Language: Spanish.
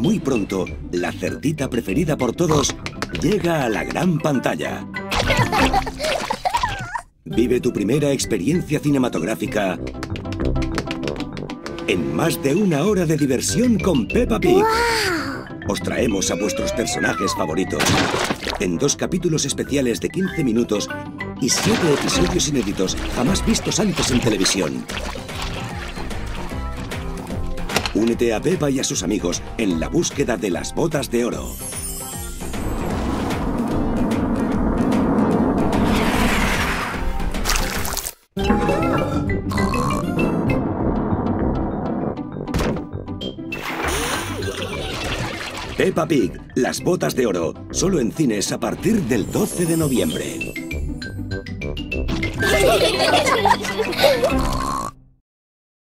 muy pronto, la cerdita preferida por todos llega a la gran pantalla. Vive tu primera experiencia cinematográfica en más de 1 hora de diversión con Peppa Pig. ¡Wow! Os traemos a vuestros personajes favoritos en 2 capítulos especiales de 15 minutos y 7 episodios inéditos jamás vistos antes en televisión. Únete a Peppa y a sus amigos en la búsqueda de las botas de oro. Peppa Pig, las botas de oro, solo en cines a partir del 12 de noviembre.